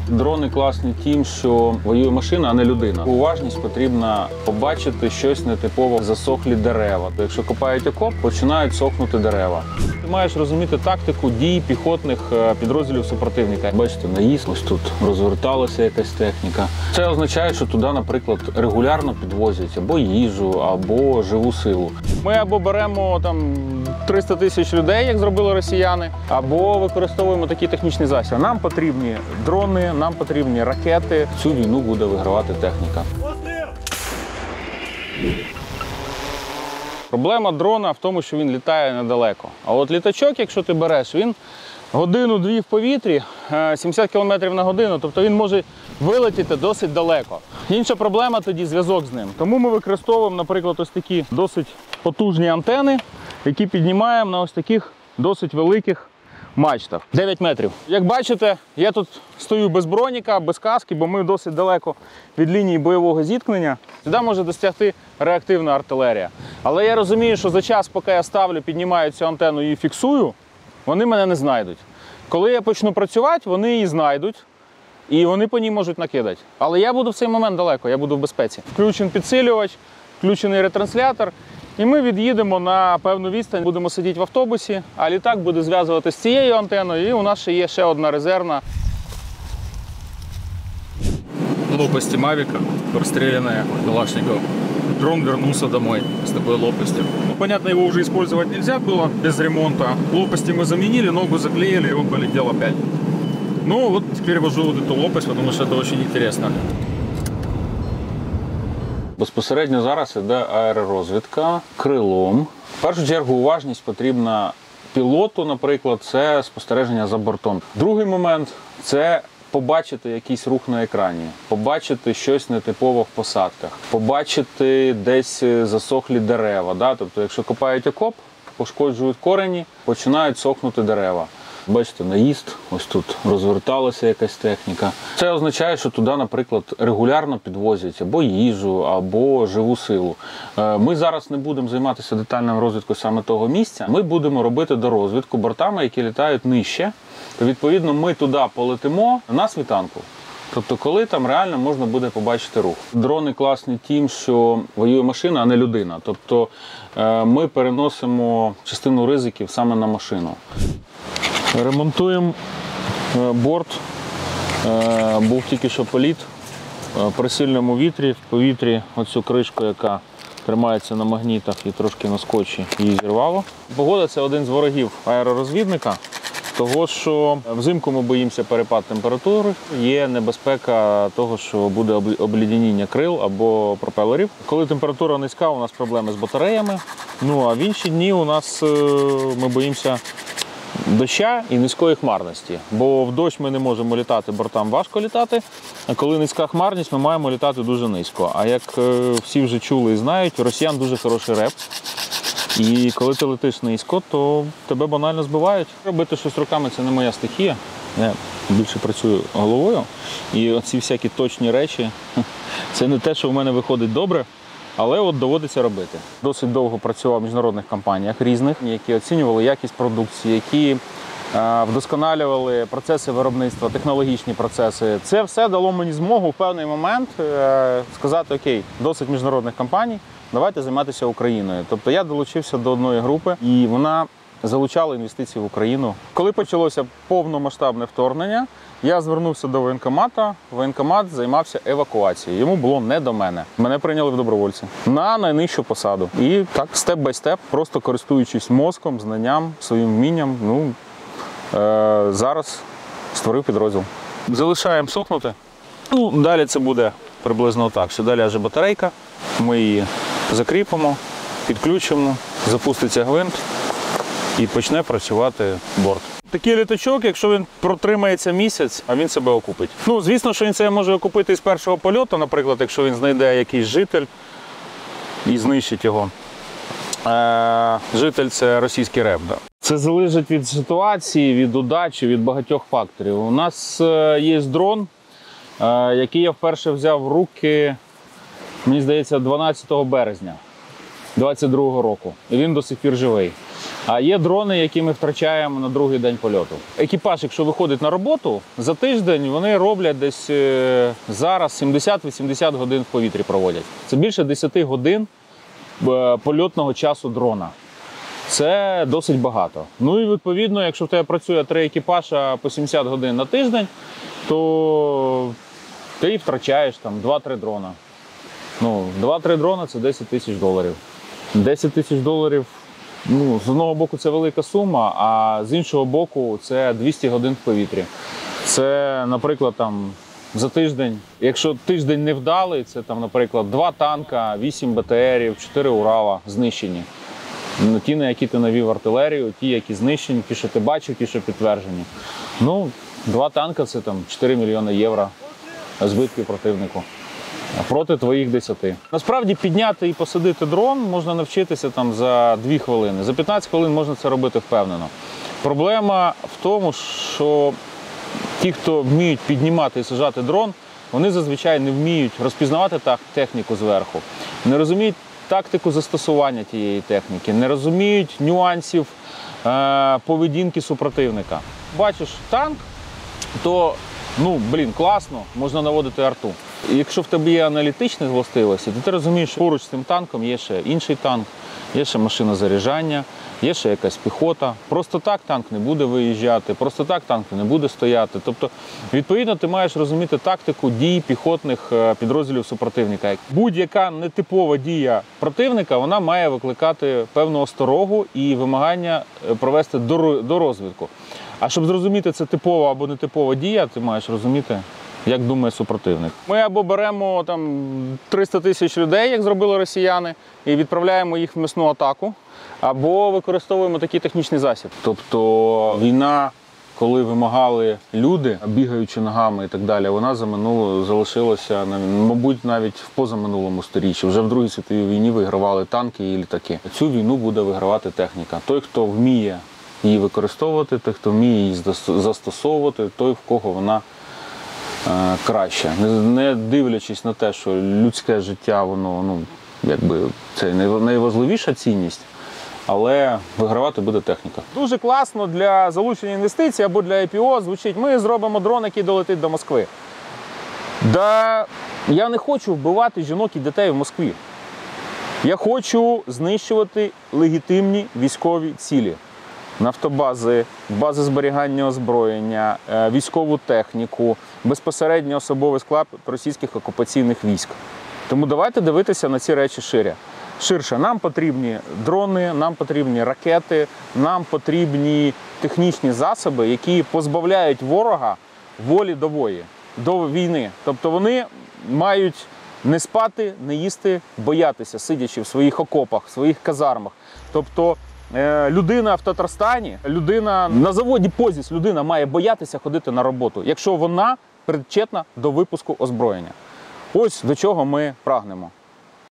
Дрони класні тим, що воює машина, а не людина. Уважність потрібна побачити щось нетипове, засохлі дерева. Якщо копають окоп, починають сохнути дерева. Ти маєш розуміти тактику дій піхотних підрозділів супротивника. Бачите, наїзд, ось тут розверталася якась техніка. Це означає, що туди, наприклад, регулярно підвозять або їжу, або живу силу. Ми або беремо там 300 тисяч людей, як зробили росіяни, або використовуємо такі технічні засоби. Нам потрібні дрони, нам потрібні ракети. Цю війну буде вигравати техніка. Проблема дрона в тому, що він літає недалеко. А от літачок, якщо ти береш, він годину-дві в повітрі, 70 км на годину, тобто він може вилетіти досить далеко. Інша проблема тоді зв'язок з ним. Тому ми використовуємо, наприклад, ось такі досить потужні антени, які піднімаємо на ось таких досить великих мачтах. 9 метрів. Як бачите, я тут стою без броніка, без каски, бо ми досить далеко від лінії бойового зіткнення. Сюди може достягти реактивна артилерія. Але я розумію, що за час, поки я ставлю, піднімаю цю антенну і фіксую, вони мене не знайдуть. Коли я почну працювати, вони її знайдуть і вони по ній можуть накидати. Але я буду в цей момент далеко, я буду в безпеці. Включений підсилювач, включений ретранслятор. І ми від'їдемо на певну відстань, будемо сидіти в автобусі, а літак буде зв'язувати з цією антеною, і у нас ще є ще одна резервна. Лопасти Мавика, простреленная Калашников. Дрон вернулся домой с такой лопастью. Ну, понятно, его уже использовать нельзя было без ремонта. Лопасти мы заменили, ногу заклеили, и он полетел опять. Ну вот теперь вожу вот эту лопасть, потому что это очень интересно. Безпосередньо зараз йде аеророзвідка крилом. В першу чергу уважність потрібна пілоту, наприклад, це спостереження за бортом. Другий момент – це побачити якийсь рух на екрані, побачити щось нетипове в посадках, побачити десь засохлі дерева. Да? Тобто, якщо копають окоп, пошкоджують корені, починають сохнути дерева. Бачите, наїзд, ось тут розверталася якась техніка. Це означає, що туди, наприклад, регулярно підвозять або їжу, або живу силу. Ми зараз не будемо займатися детальною розвідкою саме того місця. Ми будемо робити дорозвідку бортами, які літають нижче. Відповідно, ми туди полетимо на світанку. Тобто, коли там реально можна буде побачити рух. Дрони класні тим, що воює машина, а не людина. Тобто, ми переносимо частину ризиків саме на машину. Ремонтуємо борт, був тільки що політ при сильному вітрі, в повітрі оцю кришку, яка тримається на магнітах і трошки на скотчі, її зірвало. Погода – це один з ворогів аеророзвідника, того що взимку ми боїмося перепад температури, є небезпека того, що буде обледеніння крил або пропелерів. Коли температура низька, у нас проблеми з батареями, ну а в інші дні у нас ми боїмося доща і низької хмарності, бо в дощ ми не можемо літати, бортам важко літати, а коли низька хмарність, ми маємо літати дуже низько. А як всі вже чули і знають, у росіян дуже хороший реп, і коли ти летиш низько, то тебе банально збивають. Робити щось руками – це не моя стихія, я більше працюю головою, і оці всякі точні речі – це не те, що в мене виходить добре, але от доводиться робити. Досить довго працював в міжнародних компаніях різних, які оцінювали якість продукції, які вдосконалювали процеси виробництва, технологічні процеси. Це все дало мені змогу в певний момент сказати: окей, досить міжнародних компаній, давайте займатися Україною. Тобто я долучився до одної групи, і вона залучала інвестиції в Україну. Коли почалося повномасштабне вторгнення, я звернувся до воєнкомата, воєнкомат займався евакуацією. Йому було не до мене. Мене прийняли в добровольці на найнижчу посаду. І так, степ-бай-степ, просто користуючись мозком, знанням, своїм вмінням, зараз створив підрозділ. Залишаємо сохнути. Далі це буде приблизно так, що далі аже батарейка, ми її закріпимо, підключимо, запуститься гвинт і почне працювати борт. Такий літачок, якщо він протримається місяць, а він себе окупить. Звісно, що він себе може окупити з першого польоту, наприклад, якщо він знайде якийсь житель і знищить його. Житель – це російський РЕБ. Да. Це залежить від ситуації, від удачі, від багатьох факторів. У нас є дрон, який я вперше взяв в руки, мені здається, 12 березня. 22-го року. І він до сих пір живий. А є дрони, які ми втрачаємо на другий день польоту. Екіпаж, якщо виходить на роботу, за тиждень вони роблять десь зараз 70-80 годин в повітрі проводять. Це більше 10 годин польотного часу дрона. Це досить багато. Ну і відповідно, якщо в тебе працює 3 екіпажа по 70 годин на тиждень, то ти втрачаєш там 2-3 дрона. Ну, 2-3 дрона – це $10 тисяч. $10 тисяч, ну, з одного боку це велика сума, а з іншого боку це 200 годин в повітрі. Це, наприклад, там, за тиждень, якщо тиждень невдалий, це, там, наприклад, 2 танка, 8 БТРів, 4 Урала знищені. Ті, на які ти навів артилерію, ті, які знищені, ті, що ти бачив, ті, що підтверджені. Ну, 2 танка – це там 4 мільйони євро збитків противнику. Проти твоїх 10. Насправді підняти і посадити дрон можна навчитися там за 2 хвилини. За 15 хвилин можна це робити впевнено. Проблема в тому, що ті, хто вміють піднімати і саджати дрон, вони зазвичай не вміють розпізнавати техніку зверху, не розуміють тактику застосування тієї техніки, не розуміють нюансів поведінки супротивника. Бачиш танк, то класно, можна наводити арту. І якщо в тебе є аналітичні властивості, то ти розумієш, що поруч з цим танком є ще інший танк, є ще машина заряджання, є ще якась піхота. Просто так танк не буде виїжджати, просто так танк не буде стояти. Тобто, відповідно, ти маєш розуміти тактику дій піхотних підрозділів супротивника. Будь-яка нетипова дія противника, вона має викликати певну осторогу і вимагання провести дорозвідку. А щоб зрозуміти, це типова або нетипова дія, ти маєш розуміти, як думає супротивник. Ми або беремо там 300 тисяч людей, як зробили росіяни, і відправляємо їх в м'ясну атаку, або використовуємо такий технічний засіб. Тобто війна, коли вимагали люди, бігаючи ногами і так далі, вона залишилася, мабуть, навіть в позаминулому сторіччі. Вже в Другій світовій війні вигравали танки і літаки. Цю війну буде вигравати техніка. Той, хто вміє її використовувати, той, хто вміє її застосовувати, той, в кого вона краще. Не дивлячись на те, що людське життя, воно, це найважливіша цінність, але вигравати буде техніка. Дуже класно для залучення інвестицій або для IPO звучить: ми зробимо дрон, який долетить до Москви. Да, я не хочу вбивати жінок і дітей в Москві. Я хочу знищувати легітимні військові цілі. Нафтобази, бази зберігання озброєння, військову техніку, безпосередньо особовий склад російських окупаційних військ. Тому давайте дивитися на ці речі ширше. Нам потрібні дрони, нам потрібні ракети, нам потрібні технічні засоби, які позбавляють ворога волі до війни. Тобто вони мають не спати, не їсти, боятися, сидячи в своїх окопах, в своїх казармах. Тобто людина в Татарстані, людина на заводі «Позіс», людина має боятися ходити на роботу, якщо вона причетна до випуску озброєння. Ось до чого ми прагнемо.